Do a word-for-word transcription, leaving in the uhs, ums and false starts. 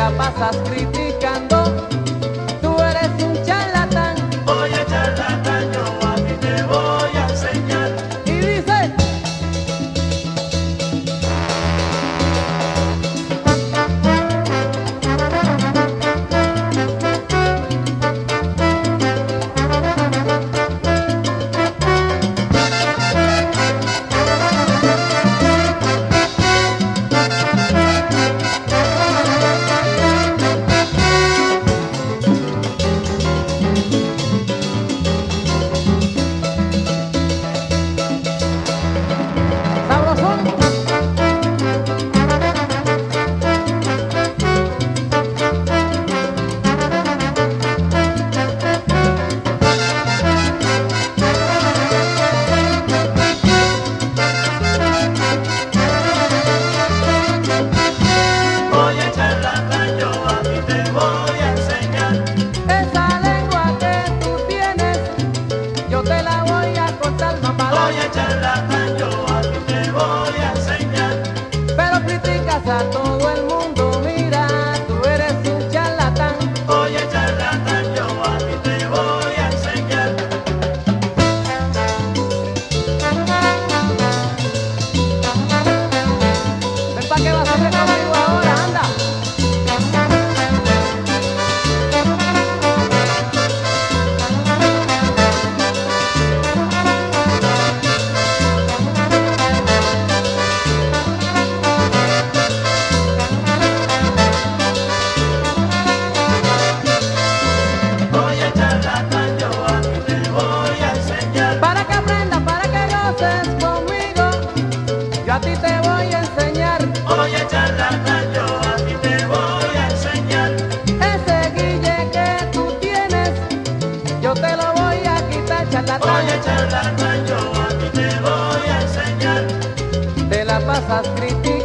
la pasas criticando, tú eres un charlatán. Oye charlatán, yo a ti te voy a enseñar. Y dice: charlatán, yo a ti te voy a enseñar. pero criticas a todo el mundo, mira, tú eres un charlatán. Oye charlatán, yo a ti te voy a enseñar. Ven pa' que vas a hacer conmigo ahora, anda. Yo a ti te voy a enseñar. Oye charlatán, yo a ti te voy a enseñar. Ese guille que tú tienes, yo te lo voy a quitar, charlatán. Oye charlatán, yo a ti te voy a enseñar. Te la pasas criticando.